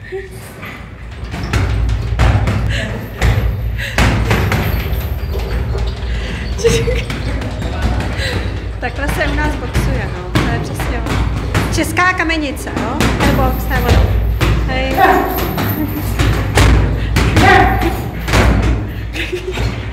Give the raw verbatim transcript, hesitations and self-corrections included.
Takhle se u nás boxuje, no. To je přesně ono. Česká kamenice, jo? To je box, to je ono. Hej.